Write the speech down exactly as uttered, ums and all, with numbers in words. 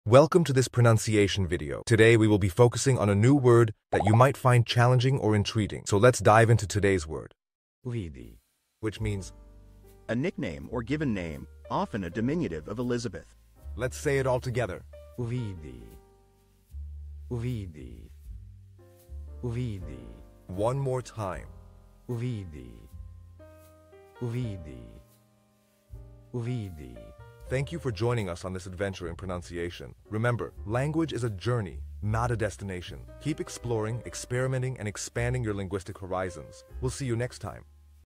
Welcome to this pronunciation video. Today we will be focusing on a new word that you might find challenging or intriguing. So let's dive into today's word, Liddy, which means, a nickname or given name, often a diminutive of Elizabeth. let's say it all together. Liddy, Liddy, Liddy, One more time. Liddy, Liddy, Liddy. Thank you for joining us on this adventure in pronunciation. Remember, language is a journey, not a destination. Keep exploring, experimenting, and expanding your linguistic horizons. We'll see you next time.